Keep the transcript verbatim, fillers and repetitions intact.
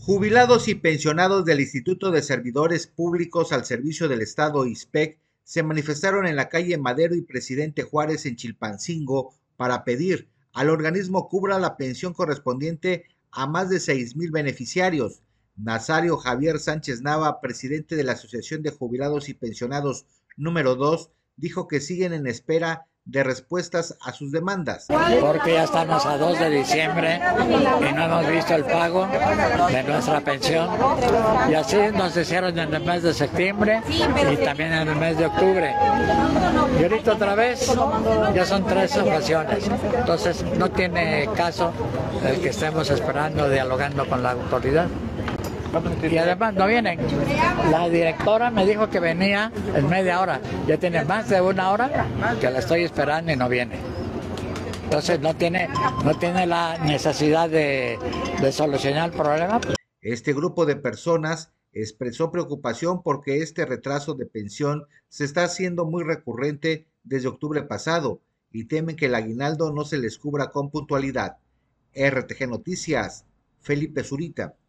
Jubilados y pensionados del Instituto de Servidores Públicos al Servicio del Estado I S P E C se manifestaron en la calle Madero y Presidente Juárez en Chilpancingo para pedir al organismo cubra la pensión correspondiente a más de seis mil beneficiarios. Nazario Javier Sánchez Nava, presidente de la Asociación de Jubilados y Pensionados número dos, dijo que siguen en espera de respuestas a sus demandas. Porque ya estamos a dos de diciembre y no hemos visto el pago de nuestra pensión. Y así nos hicieron en el mes de septiembre y también en el mes de octubre. Y ahorita otra vez, ya son tres ocasiones. Entonces no tiene caso el que estemos esperando, dialogando con la autoridad. Y además no vienen. La directora me dijo que venía en media hora. Ya tiene más de una hora que la estoy esperando y no viene. Entonces no tiene, no tiene la necesidad de, de solucionar el problema. Este grupo de personas expresó preocupación porque este retraso de pensión se está haciendo muy recurrente desde octubre pasado y temen que el aguinaldo no se les cubra con puntualidad. R T G Noticias, Felipe Zurita.